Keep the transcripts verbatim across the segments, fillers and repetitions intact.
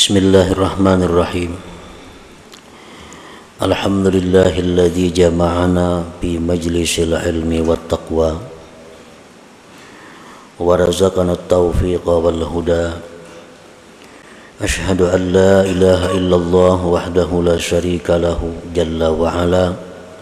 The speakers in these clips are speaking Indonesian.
Bismillahirrahmanirrahim. Alhamdulillahilladzi jama'ana fi majlisil ilmi wat taqwa wa razaqana at-taufiqa wal huda. Ashhadu an la ilaha illallah wahdahu la syarika lahu jalla wa ala.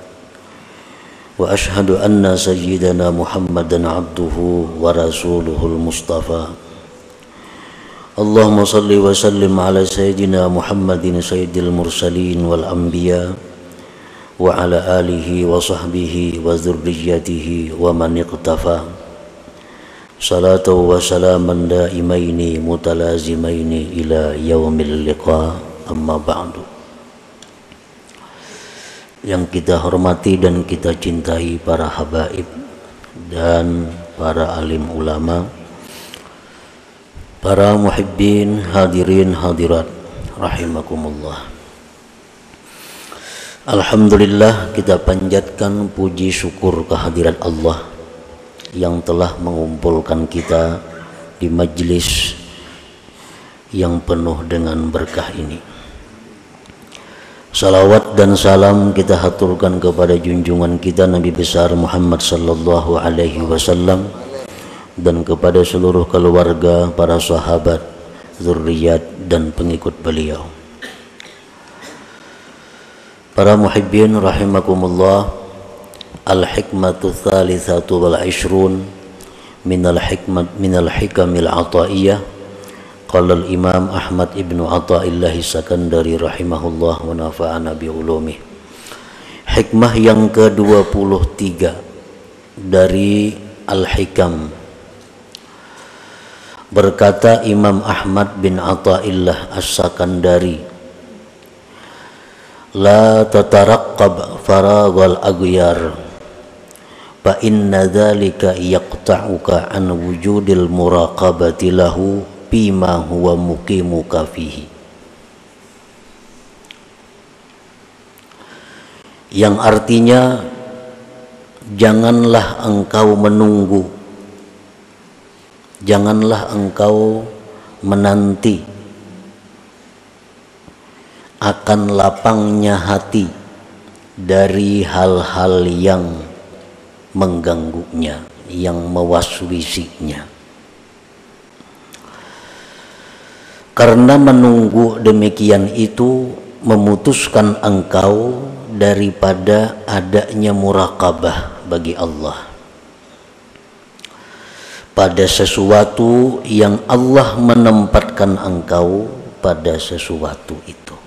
Wa ashhadu anna sayyidana Muhammadan abduhu wa rasuluhul mustafa. Allahumma salli wa sallim ala sayyidina Muhammadin sayyidil mursalin wal anbiya wa ala alihi wa sahbihi wa dhurriyyatihi wa man iqtafa. Salatu wa salaman daimaini mutalazimaini ila yaumil liqa, amma ba'du. Yang kita hormati dan kita cintai para habaib dan para alim ulama, para muhibbin, hadirin hadirat rahimakumullah. Alhamdulillah, kita panjatkan puji syukur kehadirat Allah yang telah mengumpulkan kita di majlis yang penuh dengan berkah ini. Salawat dan salam kita haturkan kepada junjungan kita Nabi besar Muhammad sallallahu alaihi wasallam dan kepada seluruh keluarga, para sahabat, zurriyat dan pengikut beliau. Para muhibbin rahimakumullah, al-hikmatu thalithatu wal ishrun minal hikmat minal hikamil ataiyah. Qala al-imam Ahmad ibnu Athaillah Sakandari rahimahullah wa nafa'ana bi ulumih. Hikmah yang ke dua puluh tiga dari Al-Hikam. Berkata Imam Ahmad bin Athaillah As-Sakandari, la tataraqqab faraghal aghyar fa inna dzalika yaqta'uka an wujudil muraqabati lahu bima huwa muqimuka fihi. Yang artinya, janganlah engkau menunggu, janganlah engkau menanti akan lapangnya hati dari hal-hal yang mengganggunya, yang mewaswisinya. Karena menunggu demikian itu memutuskan engkau daripada adanya muraqabah bagi Allah pada sesuatu yang Allah menempatkan engkau pada sesuatu itu.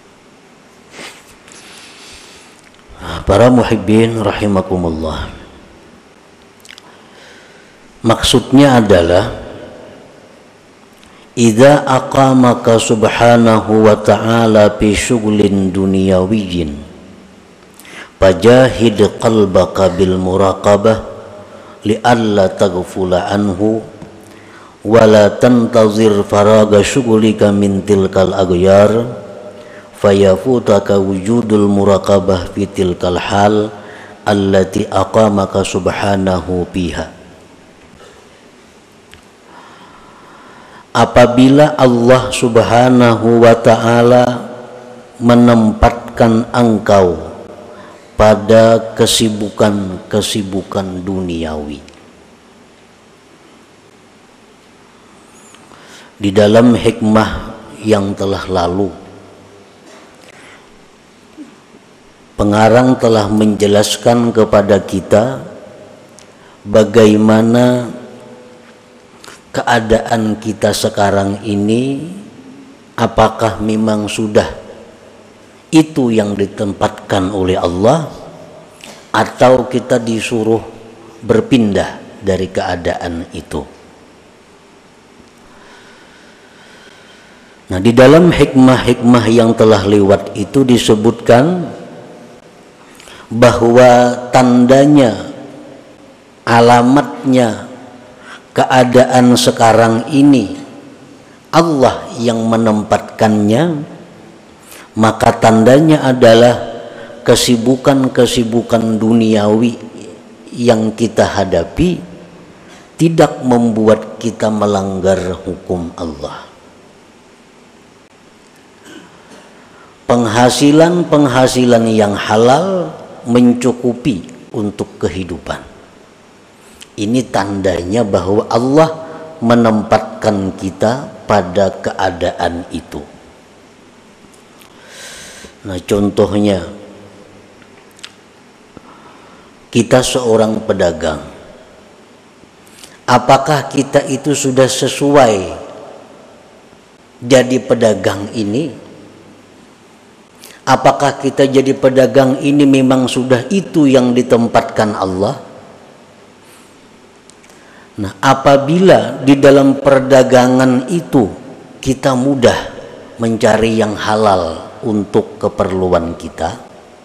Para muhibbin rahimakumullah, maksudnya adalah idza aqamaka subhanahu wa ta'ala fi syughlin dunyawiyyin fajahid qalbaka bil muraqabah li'alla taghfula anhu wa la tantazir faraga syughlika min tilkal aghyar fayafutaka wujudul muraqabah fi tilkal hal allati aqamaka subhanahu biha. Apabila Allah subhanahu wa ta'ala menempatkan engkau pada kesibukan-kesibukan duniawi, di dalam hikmah yang telah lalu pengarang telah menjelaskan kepada kita bagaimana keadaan kita sekarang ini, apakah memang sudah itu yang ditempatkan oleh Allah atau kita disuruh berpindah dari keadaan itu. Nah, di dalam hikmah-hikmah yang telah lewat itu disebutkan bahwa tandanya, alamatnya keadaan sekarang ini Allah yang menempatkannya, maka tandanya adalah kesibukan-kesibukan duniawi yang kita hadapi tidak membuat kita melanggar hukum Allah. penghasilan-penghasilan yang halal mencukupi untuk kehidupan. Ini tandanya bahwa Allah menempatkan kita pada keadaan itu. Nah, contohnya kita seorang pedagang. Apakah kita itu sudah sesuai jadi pedagang ini? Apakah kita jadi pedagang ini memang sudah itu yang ditempatkan Allah? Nah, apabila di dalam perdagangan itu kita mudah mencari yang halal untuk keperluan kita,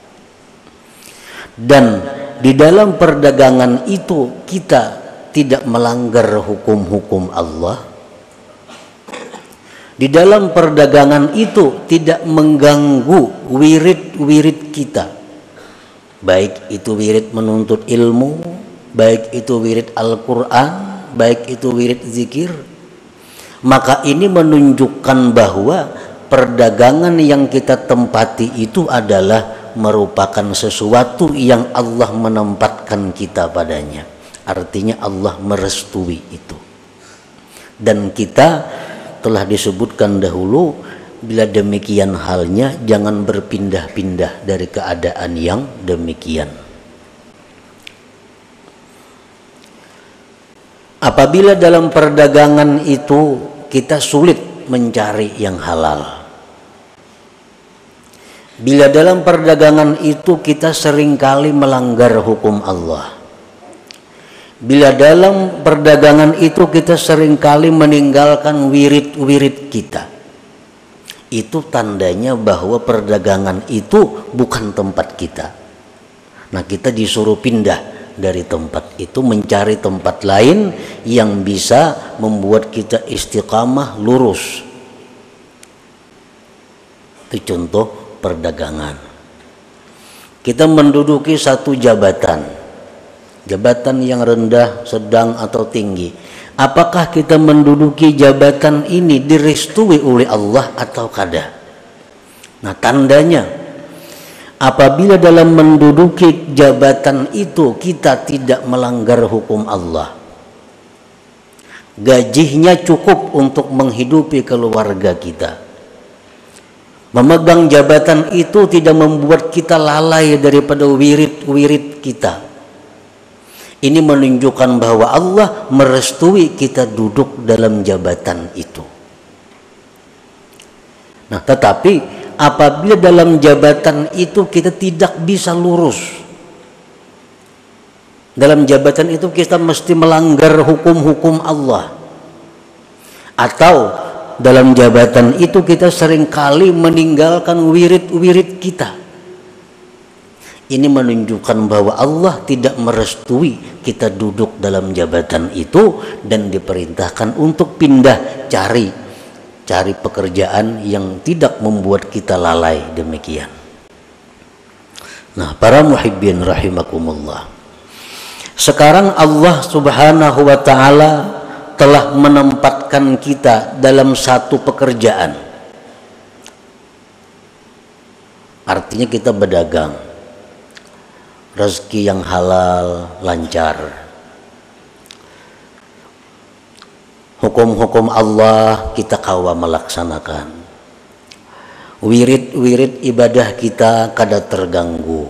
dan di dalam perdagangan itu kita tidak melanggar hukum-hukum Allah, di dalam perdagangan itu tidak mengganggu wirid-wirid kita, baik itu wirid menuntut ilmu, baik itu wirid Al-Quran, baik itu wirid zikir, maka ini menunjukkan bahwa perdagangan yang kita tempati itu adalah merupakan sesuatu yang Allah menempatkan kita padanya. Artinya Allah merestui itu. Dan kita telah disebutkan dahulu, bila demikian halnya jangan berpindah-pindah dari keadaan yang demikian. Apabila dalam perdagangan itu kita sulit mencari yang halal, bila dalam perdagangan itu kita seringkali melanggar hukum Allah, bila dalam perdagangan itu kita seringkali meninggalkan wirid-wirid kita, itu tandanya bahwa perdagangan itu bukan tempat kita. Nah, kita disuruh pindah dari tempat itu, mencari tempat lain yang bisa membuat kita istiqamah lurus. Itu contoh perdagangan. Kita menduduki satu jabatan, jabatan yang rendah, sedang atau tinggi. Apakah kita menduduki jabatan ini direstui oleh Allah atau kada? Nah, tandanya apabila dalam menduduki jabatan itu kita tidak melanggar hukum Allah, gajinya cukup untuk menghidupi keluarga kita, memegang jabatan itu tidak membuat kita lalai daripada wirid-wirid kita, ini menunjukkan bahwa Allah merestui kita duduk dalam jabatan itu. Nah, tetapi apabila dalam jabatan itu kita tidak bisa lurus, dalam jabatan itu kita mesti melanggar hukum-hukum Allah, atau dalam jabatan itu kita seringkali meninggalkan wirid-wirid kita, ini menunjukkan bahwa Allah tidak merestui kita duduk dalam jabatan itu dan diperintahkan untuk pindah cari cari pekerjaan yang tidak membuat kita lalai demikian. Nah, para muhibbin rahimakumullah, sekarang Allah subhanahu wa ta'ala telah menempatkan kita dalam satu pekerjaan. Artinya kita berdagang, rezeki yang halal, lancar. Hukum-hukum Allah kita kawa melaksanakan. Wirid-wirid ibadah kita kada terganggu.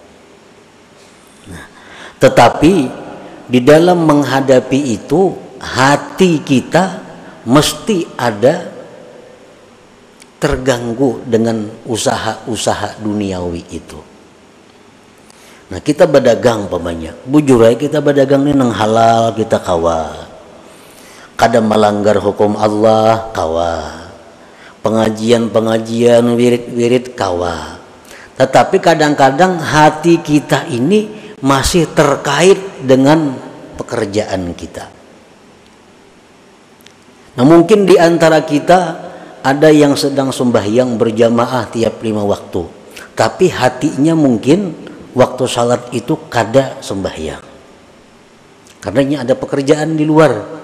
Nah, tetapi di dalam menghadapi itu hati kita mesti ada terganggu dengan usaha-usaha duniawi itu. Nah, kita berdagang pamannya, bujurai kita berdagang ini nang halal kita kawa. Kada melanggar hukum Allah kawa, pengajian-pengajian wirid-wirid kawa. Tetapi kadang-kadang hati kita ini masih terkait dengan pekerjaan kita. Nah, mungkin di antara kita ada yang sedang sembahyang berjamaah tiap lima waktu, tapi hatinya mungkin waktu salat itu kada sembahyang, karena ini ada pekerjaan di luar.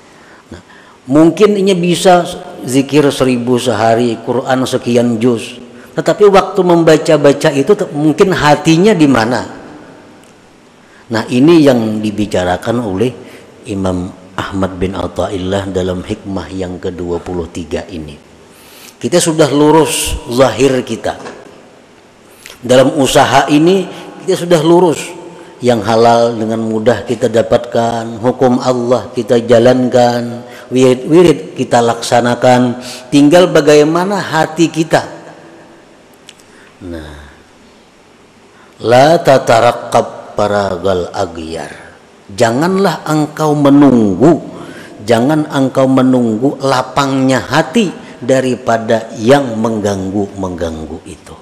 Mungkin ini bisa zikir seribu sehari, Quran sekian juz, Tetapi waktu membaca-baca itu mungkin hatinya di mana? Nah, ini yang dibicarakan oleh Imam Ahmad bin Athaillah dalam hikmah yang ke dua puluh tiga ini. Kita sudah lurus zahir kita. Dalam usaha ini kita sudah lurus. Yang halal dengan mudah kita dapatkan, hukum Allah kita jalankan, wirid-wirid kita laksanakan, tinggal bagaimana hati kita. Nah, la tataraqqab paragal aghyar. Janganlah engkau menunggu, jangan engkau menunggu lapangnya hati daripada yang mengganggu-mengganggu itu.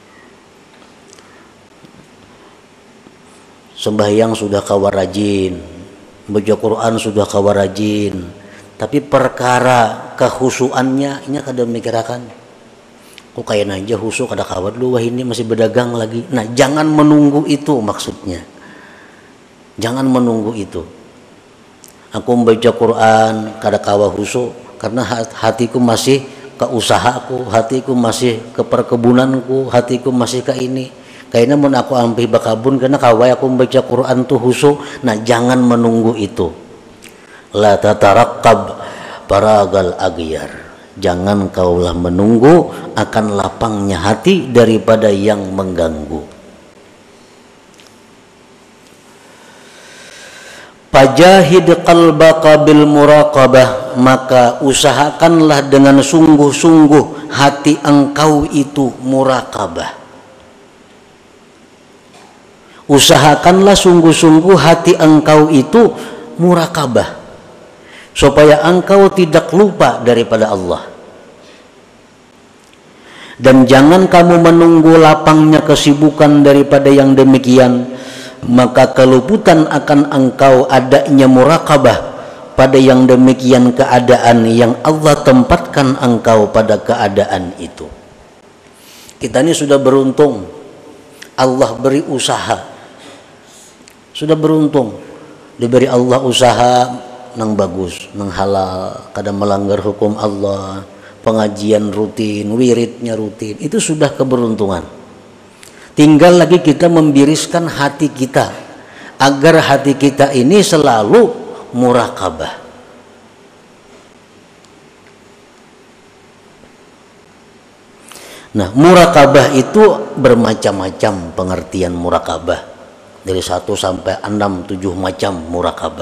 Sembahyang sudah kawa rajin, baca Quran sudah kawa rajin, tapi perkara kehusuannya ini kada mikirakan. Kok kayak aja husu kada kawat lu, wah ini masih berdagang lagi. Nah, jangan menunggu itu maksudnya. Jangan menunggu itu. Aku membaca Quran kada kawa husu karena hatiku masih ke usahaku, hatiku masih ke perkebunanku, hatiku masih ke ini. Kayaknya mun aku ampi bakabun karena kawai aku membaca Quran tuh husu. Nah, jangan menunggu itu. La tataraqqab paragal aghyar. Jangan kaulah menunggu akan lapangnya hati daripada yang mengganggu. Fajahid qalbaka bil muraqabah, maka usahakanlah dengan sungguh-sungguh hati engkau itu muraqabah. Usahakanlah sungguh-sungguh hati engkau itu muraqabah, supaya engkau tidak lupa daripada Allah. Dan jangan kamu menunggu lapangnya kesibukan daripada yang demikian, maka keluputan akan engkau adanya muraqabah pada yang demikian keadaan yang Allah tempatkan engkau pada keadaan itu. Kita ini sudah beruntung, Allah beri usaha. Sudah beruntung diberi Allah usaha nang bagus, nang halal, kadang melanggar hukum Allah, pengajian rutin, wiridnya rutin, itu sudah keberuntungan. Tinggal lagi kita membiriskan hati kita agar hati kita ini selalu muraqabah. Nah, muraqabah itu bermacam-macam pengertian muraqabah. Dari satu sampai enam, tujuh macam muraqabah.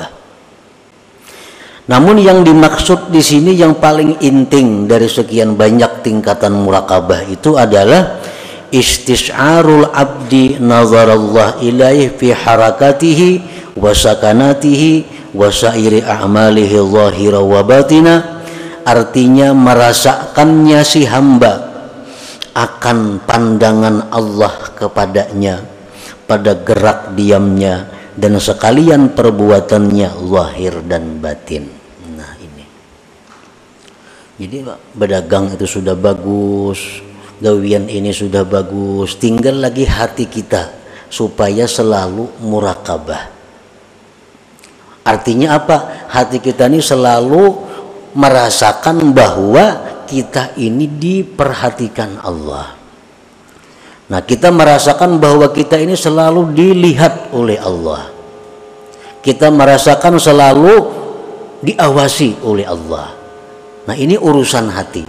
Namun yang dimaksud di sini yang paling inting dari sekian banyak tingkatan muraqabah itu adalah istis'arul abdi nazarallah ilaih fi harakatihi wa sakanatihi wa sairi a'malihi zahira wa batina. Artinya merasakannya si hamba akan pandangan Allah kepadanya pada gerak diamnya dan sekalian perbuatannya zahir dan batin. Nah, ini. Jadi berdagang itu sudah bagus, gawian ini sudah bagus, tinggal lagi hati kita supaya selalu muraqabah. Artinya apa? Hati kita ini selalu merasakan bahwa kita ini diperhatikan Allah. Nah, kita merasakan bahwa kita ini selalu dilihat oleh Allah. Kita merasakan selalu diawasi oleh Allah. Nah, ini urusan hati.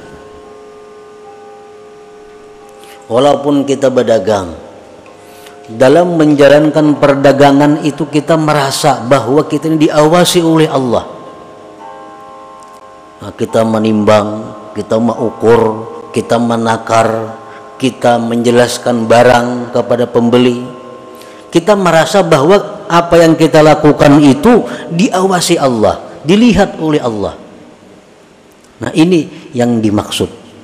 Walaupun kita berdagang, dalam menjalankan perdagangan itu kita merasa bahwa kita ini diawasi oleh Allah. Nah, kita menimbang, kita mengukur, kita menakar, kita menjelaskan barang kepada pembeli, kita merasa bahwa apa yang kita lakukan itu diawasi Allah, dilihat oleh Allah. Nah, ini yang dimaksud.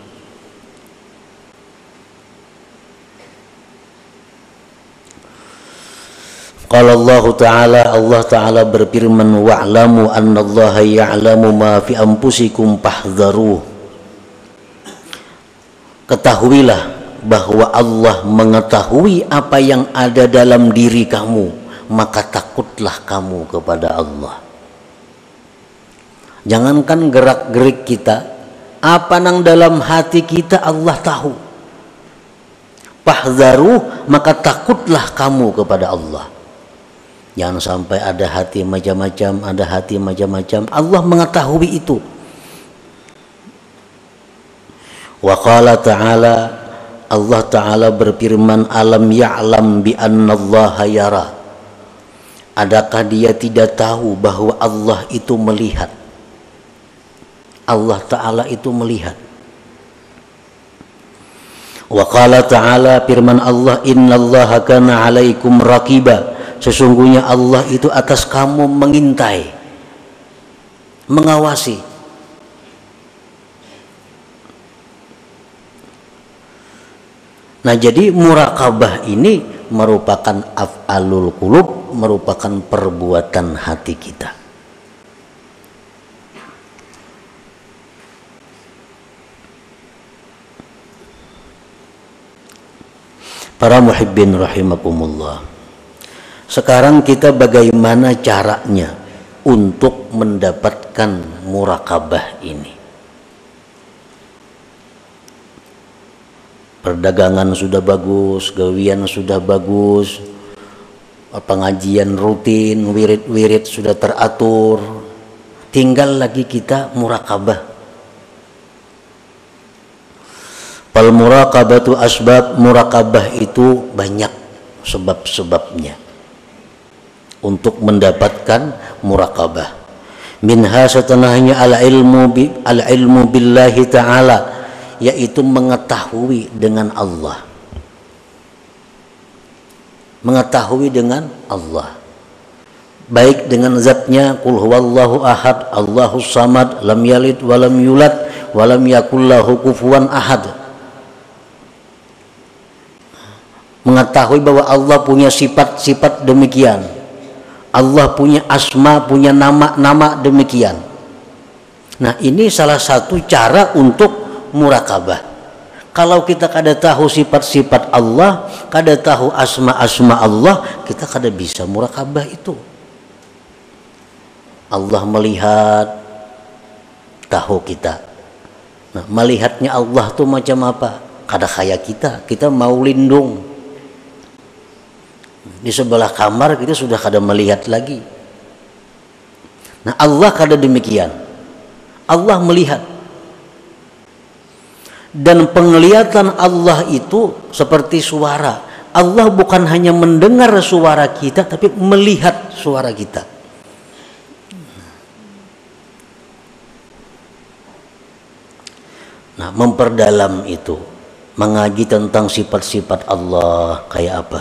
Qala Allah Ta'ala, Allah Ta'ala berfirman, wa'lamu annallaha ya'lamu ma fi anfusikum fahdharuh. Ketahuilah bahwa Allah mengetahui apa yang ada dalam diri kamu, maka takutlah kamu kepada Allah. Jangankan gerak-gerik kita, apa nang dalam hati kita Allah tahu. Fahdharu, maka takutlah kamu kepada Allah. Jangan sampai ada hati macam-macam, ada hati macam-macam. Allah mengetahui itu. Wa qala ta'ala, Allah Ta'ala berfirman, alam ya'lam bi annallaha yara. Adakah dia tidak tahu bahwa Allah itu melihat? Allah Ta'ala itu melihat. Wa qala ta'ala, firman Allah, innallaha kana 'alaikum raqiba. Sesungguhnya Allah itu atas kamu mengintai, mengawasi. Nah, jadi muraqabah ini merupakan af'alul qulub, merupakan perbuatan hati kita. Para muhibbin rahimakumullah, sekarang kita bagaimana caranya untuk mendapatkan muraqabah ini? Perdagangan sudah bagus, gawian sudah bagus, pengajian rutin, wirid-wirid sudah teratur, tinggal lagi kita muraqabah. Fal muraqabatu asbab, muraqabah itu banyak sebab-sebabnya untuk mendapatkan muraqabah. Minha setelahnya al ilmu bi al ilmu billahi ta'ala, yaitu mengetahui dengan Allah. Mengetahui dengan Allah, baik dengan zatnya, qul huwallahu ahad, Allahus samad, lam yalid walam yulad walam yakul lahu kufuwan ahad. Mengetahui bahwa Allah punya sifat-sifat demikian, Allah punya asma, punya nama-nama demikian. Nah, ini salah satu cara untuk muraqabah. Kalau kita kada tahu sifat-sifat Allah, kada tahu asma-asma Allah, kita kada bisa muraqabah itu. Allah melihat, tahu kita. Nah, melihatnya Allah tuh macam apa? Kada kayak kita, kita mau lindung. Di sebelah kamar kita sudah kada melihat lagi. Nah, Allah kada demikian. Allah melihat. Dan penglihatan Allah itu seperti suara. Allah bukan hanya mendengar suara kita, tapi melihat suara kita. Nah, memperdalam itu, mengaji tentang sifat-sifat Allah kayak apa.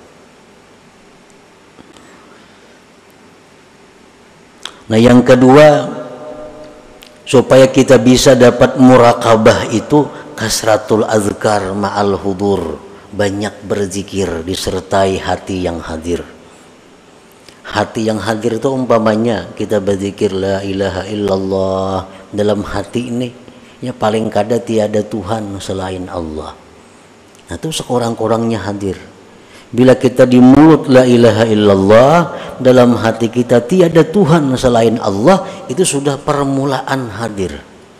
Nah, yang kedua, supaya kita bisa dapat muraqabah itu, kasratul azkar ma'al hudur, banyak berzikir disertai hati yang hadir. Hati yang hadir itu umpamanya kita berzikir la ilaha illallah, dalam hati ini ya paling kada tiada Tuhan selain Allah. Nah, itu sekurang-kurangnya hadir. Bila kita di mulut la ilaha illallah, dalam hati kita tiada Tuhan selain Allah, itu sudah permulaan hadir.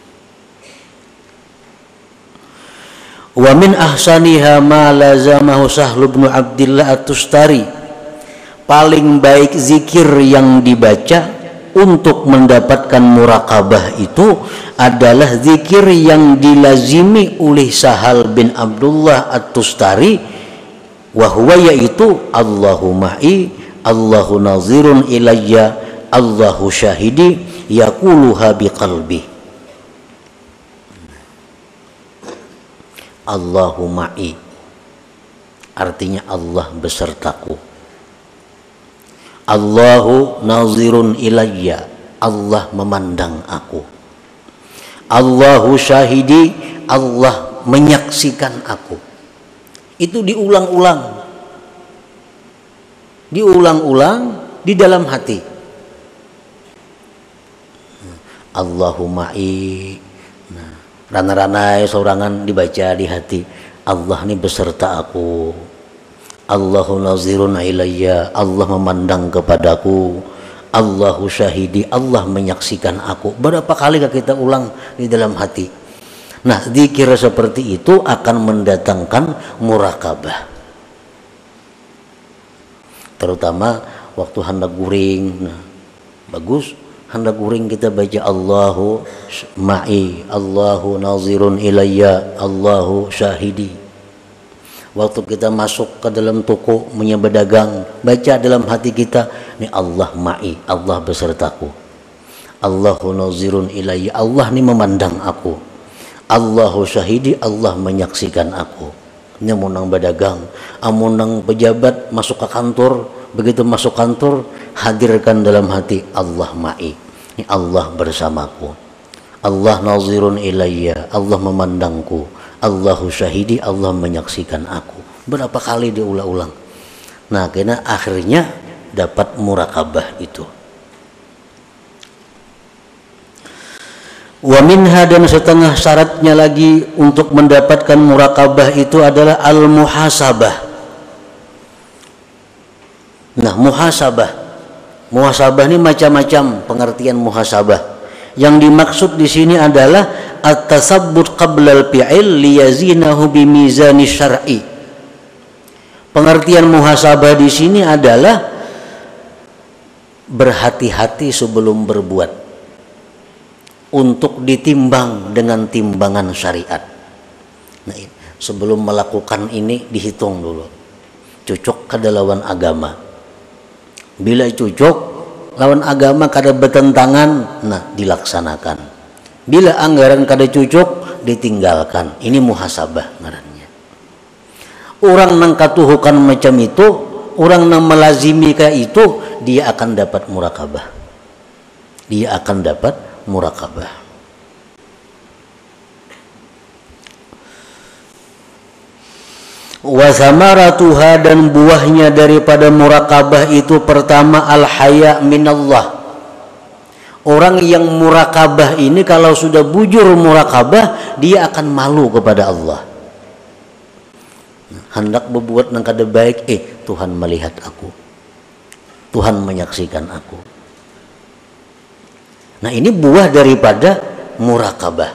Wa min ahsaniha ma lazamahu Sahlu bin Abdillah At-Tustari. Paling baik zikir yang dibaca untuk mendapatkan muraqabah itu adalah zikir yang dilazimi oleh Sahal bin Abdullah At-Tustari, wahwa yaitu Allahu ma'i, Allahu nazirun ilayya, Allahu syahidi, yaquluha biqalbi. Allahu ma'i artinya Allah besertaku. Allahu nazirun ilayya, Allah memandang aku. Allahu syahidi, Allah menyaksikan aku. Itu diulang-ulang, diulang-ulang di dalam hati. Allahuma'i, nah, rana-ranai sorangan dibaca di hati. Allah ini beserta aku. Allahu nazirun ilayya, Allah memandang kepadaku. Allahu syahidi, Allah menyaksikan aku. Berapa kali kita ulang di dalam hati? Nah, zikir seperti itu akan mendatangkan murakabah. Terutama waktu hendak guring. Nah, bagus hendak guring kita baca Allahu ma'i, Allahu nazirun ilayya, Allahu syahidi. Waktu kita masuk ke dalam toko punya berdagang, baca dalam hati kita, ini Allah ma'i, Allah besertaku. Allahu nazirun ilayya, Allah ini memandang aku. Allahu syahidi, Allah menyaksikan aku. Ini munang berdagang, amunang pejabat masuk ke kantor, begitu masuk kantor hadirkan dalam hati Allah ma'i, ini Allah bersamaku. Allah nazirun ilayya, Allah memandangku. Allahu syahidi, Allah menyaksikan aku. Berapa kali diulang-ulang. Nah, karena akhirnya dapat murakabah itu. Wa minha, dan setengah syaratnya lagi untuk mendapatkan murakabah itu adalah al-muhasabah. Nah, muhasabah. Muhasabah ini macam-macam pengertian muhasabah. Yang dimaksud di sini adalah at-tasabbut qabla al-fi'il liyazinahu bimizani syar'i. Pengertian muhasabah di sini adalah berhati-hati sebelum berbuat, untuk ditimbang dengan timbangan syariat. Nah, sebelum melakukan ini dihitung dulu, cocok kada lawan agama. Bila cocok lawan agama kada bertentangan, nah dilaksanakan. Bila anggaran kada cocok, ditinggalkan. Ini muhasabah ngarannya. Orang nang katuhukan macam itu, orang nang melazimi kayak itu, dia akan dapat murakabah. Dia akan dapat murakabah. Wa samaratuha, dan buahnya daripada murakabah itu pertama al-haya minallah. Orang yang murakabah ini kalau sudah bujur murakabah, dia akan malu kepada Allah. Hendak berbuat nang kada baik, eh Tuhan melihat aku, Tuhan menyaksikan aku. Nah, ini buah daripada murakabah.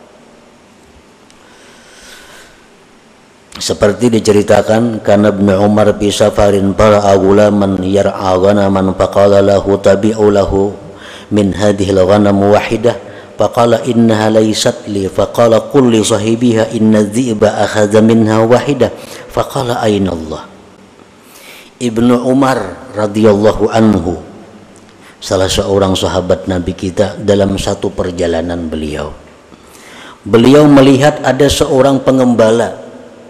Seperti diceritakan, kana Ibnu Umar bi safarin fara'a gulaman yar'a ghanaman faqala lahu tabi'u lahu min hadhihi al-ghanam wahidah faqala innaha laysat li faqala qul li sahibiha inna adh-dhi'ba akhadha minha wahidah faqala ayna Allah. Ibnu Umar radhiyallahu anhu, salah seorang sahabat Nabi kita, dalam satu perjalanan beliau beliau melihat ada seorang pengembala.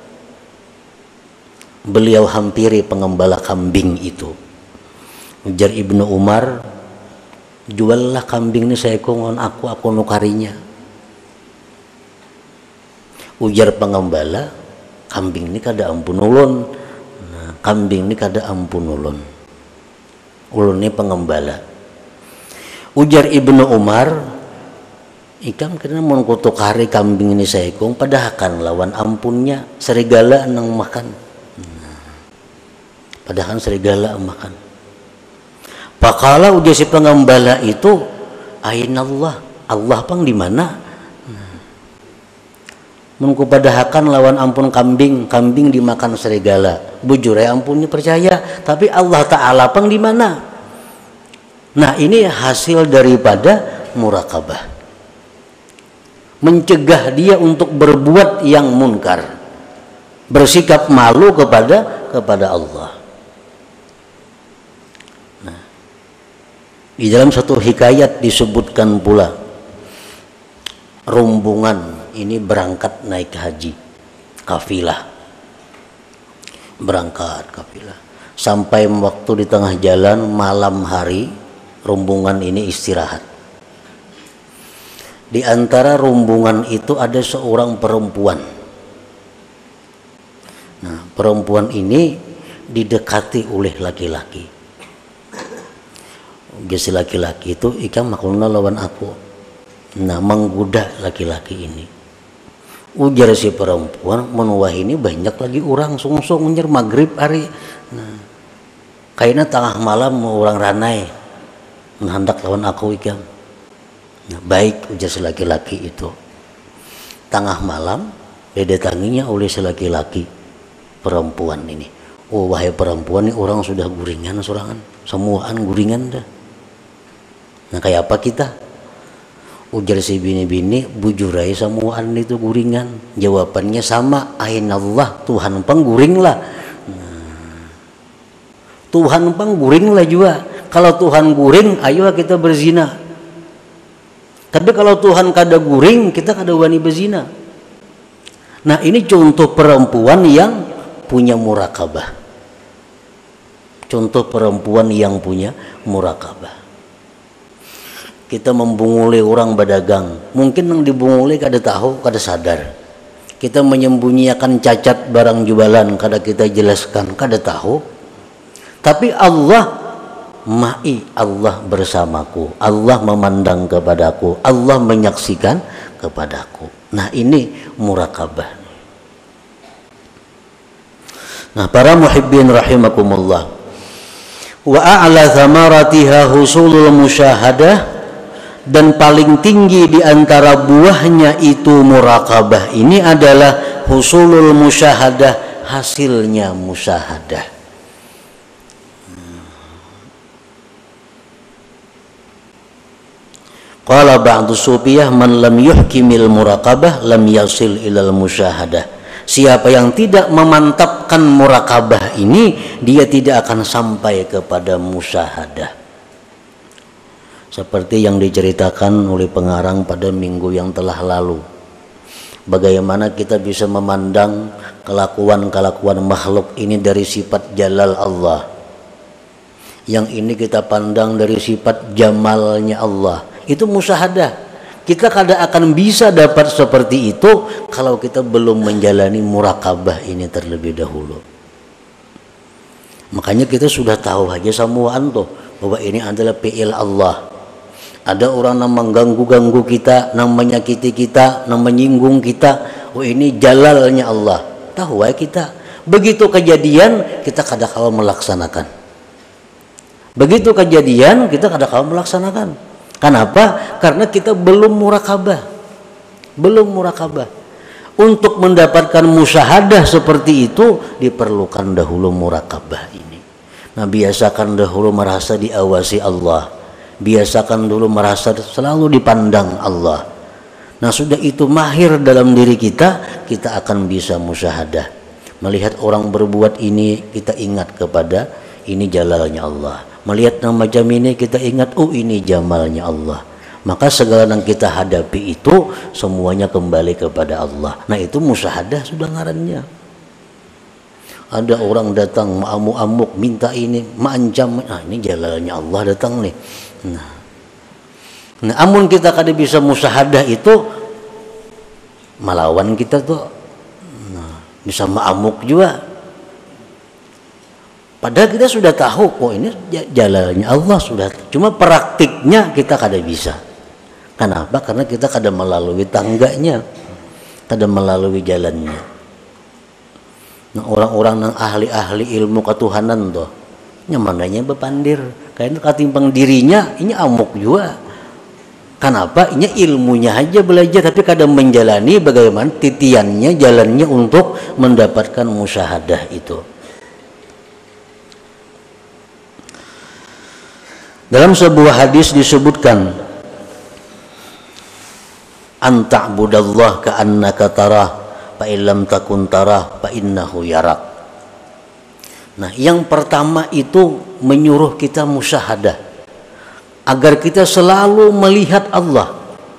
Beliau hampiri pengembala kambing itu. Ujar Ibnu Umar, juallah kambing ini saya kongon aku, aku nukarinya. Ujar pengembala, kambing ini kada ampun ulun. Nah, kambing ini kada ampun ulun. Ulun ini pengembala. Ujar Ibnu Umar, ikam kena mau kutukari kambing ini saya kong, padahal kan lawan ampunnya serigala nang makan. Padahal serigala makan. Pakala udah si pengembala itu, ainallah, Allah pang di mana? Menku padahakan lawan ampun kambing, kambing dimakan serigala. Bujur ya ampunnya percaya, tapi Allah Ta'ala pang di mana? Nah, ini hasil daripada murakabah. Mencegah dia untuk berbuat yang munkar, bersikap malu kepada kepada Allah. Di dalam satu hikayat disebutkan pula, rombongan ini berangkat naik haji, kafilah, berangkat kafilah. Sampai waktu di tengah jalan malam hari, rombongan ini istirahat. Di antara rombongan itu ada seorang perempuan. Nah, perempuan ini didekati oleh laki-laki. Gesi laki-laki itu ikam maklumna lawan aku. Nah, menggoda laki-laki ini. Ujar si perempuan, menuah ini banyak lagi orang sungsung nyer maghrib hari. Nah, kayaknya tengah malam orang ranai menghendak lawan aku ikam. Nah, baik, ujar si laki-laki itu. tengah malam didatanginya oleh laki-laki perempuan ini. Oh wahai perempuan, ini orang sudah guringan sorangan, semuaan guringan dah. Nah kayak apa kita? Ujar si bini-bini, bujurai semuaan itu guringan. Jawabannya sama, ainallah, Tuhan pengguring lah. Nah, Tuhan pengguring lah juga. Kalau Tuhan guring, ayo kita berzina. Tapi kalau Tuhan kada guring, kita kada wani berzina. Nah ini contoh perempuan yang punya murakabah. Contoh perempuan yang punya murakabah. Kita membunguli orang berdagang, mungkin yang dibunguli kada tahu, kada sadar. Kita menyembunyikan cacat barang jualan, kada kita jelaskan, kada tahu. Tapi Allah ma'i, Allah bersamaku, Allah memandang kepadaku, Allah menyaksikan kepadaku. Nah ini murakabah. Nah para muhibbin rahimakumullah, wa a'la thamaratiha husulul musyahadah, dan paling tinggi di antara buahnya itu murakabah ini adalah husulul musyahadah, hasilnya musyahadah. Qala ba'du sufiyah man lam yuhkimil murakabah lam yasil ilal musyahadah. Siapa yang tidak memantapkan murakabah ini, dia tidak akan sampai kepada musyahadah. Seperti yang diceritakan oleh pengarang pada minggu yang telah lalu, bagaimana kita bisa memandang kelakuan-kelakuan makhluk ini dari sifat jalal Allah, yang ini kita pandang dari sifat jamalnya Allah. Itu musyahadah. Kita kada akan bisa dapat seperti itu kalau kita belum menjalani murakabah ini terlebih dahulu. Makanya kita sudah tahu aja semuaan tuh bahwa ini adalah fi'il Allah. Ada orang yang mengganggu-ganggu kita, yang menyakiti kita, yang menyinggung kita. Oh ini jalalnya Allah. Tahu ya kita. Begitu kejadian kita kada kalah melaksanakan. Begitu kejadian kita kada kalah melaksanakan. Kenapa? Karena kita belum murakabah. Belum murakabah. Untuk mendapatkan musyahadah seperti itu diperlukan dahulu murakabah ini. Nah biasakan dahulu merasa diawasi Allah. Biasakan dulu merasa selalu dipandang Allah. Nah sudah itu mahir dalam diri kita, kita akan bisa musyahadah. Melihat orang berbuat ini, kita ingat kepada ini jalalnya Allah. Melihat nama macam ini, kita ingat, oh ini jamalnya Allah. Maka segala yang kita hadapi itu semuanya kembali kepada Allah. Nah itu musyahadah sudah ngarannya. Ada orang datang amuk-amuk minta ini, mengancam, nah ini jalalnya Allah datang nih. Nah, nah amun kita kada bisa musyahadah itu melawan kita tuh, nah, bisa ma'amuk juga. Padahal kita sudah tahu, oh ini jalannya Allah sudah. Cuma praktiknya kita kada bisa. Kenapa? Karena kita kada melalui tangganya, kada melalui jalannya. Nah orang-orang yang ahli-ahli ilmu ketuhanan tuh, nyamananya bepandir. Karena ketimbang dirinya ini amuk juga. Kenapa? Ini ilmunya aja belajar tapi kadang menjalani bagaimana titiannya, jalannya untuk mendapatkan musyahadah itu. Dalam sebuah hadis disebutkan, anta'budallah ka'annaka tarah fa illam takun tarah fa innahu yarak. Nah, yang pertama itu menyuruh kita musyahadah agar kita selalu melihat Allah.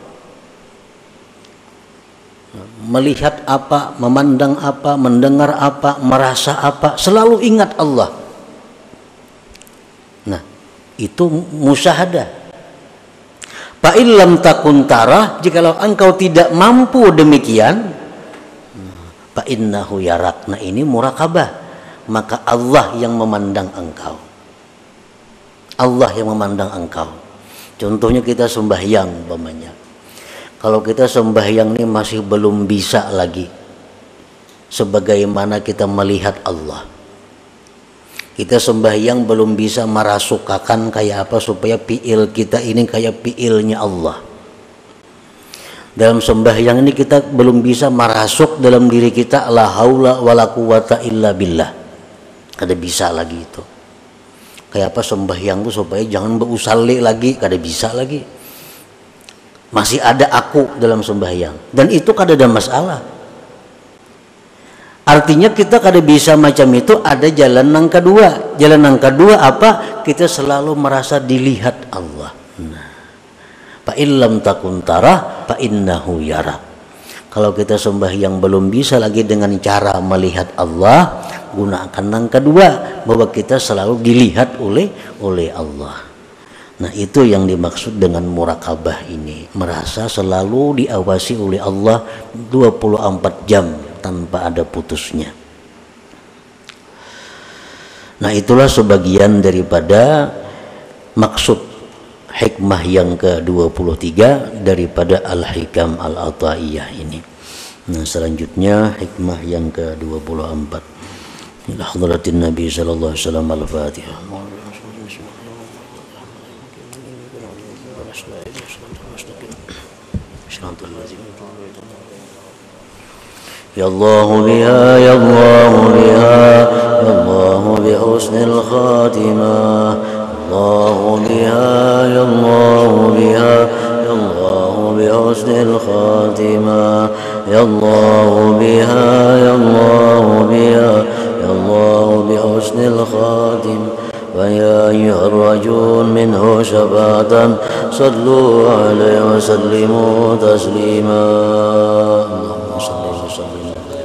Melihat apa, memandang apa, mendengar apa, merasa apa, selalu ingat Allah. Nah, itu musyahadah. Fa illam takun tarah, jikalau engkau tidak mampu demikian, fa innahu yarak. Nah, ini murakabah. Maka Allah yang memandang engkau. Allah yang memandang engkau. Contohnya kita sembahyang umpamanya. Kalau kita sembahyang ini masih belum bisa lagi sebagaimana kita melihat Allah. Kita sembahyang belum bisa merasukakan kayak apa supaya fi'il kita ini kayak fi'ilnya Allah. Dalam sembahyang ini kita belum bisa merasuk dalam diri kita la haula wala quwata illa billah. Kada bisa lagi itu. Kayak apa sembahyang itu supaya jangan berusalli lagi, kada bisa lagi. Masih ada aku dalam sembahyang dan itu kada ada masalah. Artinya kita kada bisa macam itu, ada jalan yang kedua. Jalan yang kedua apa? Kita selalu merasa dilihat Allah. Nah, fa illam takun tarah fa innahu yara. Kalau kita sembahyang belum bisa lagi dengan cara melihat Allah, gunakan yang kedua bahwa kita selalu dilihat oleh oleh Allah. Nah, itu yang dimaksud dengan muraqabah ini, merasa selalu diawasi oleh Allah dua puluh empat jam tanpa ada putusnya. Nah, itulah sebagian daripada maksud hikmah yang ke dua puluh tiga daripada Al-Hikam Al-Ata'iyah ini. Nah, selanjutnya hikmah yang ke dua puluh empat. Ila hadratin Nabi sallallahu alaihi wasallam. Al-Fatihah. Ya Allah biha, ya Allah biha, ya Allah bi husnil khatimah. Allah biha, ya Allah biha, ya Allah bi husnil khatimah. Ya Allah biha, ya Allah biha, ya Allah bi husnil khatimah. ويا أيها الرجل منه شفاعة صلوا عليه وسلموا تسليما اللهم صل وسلم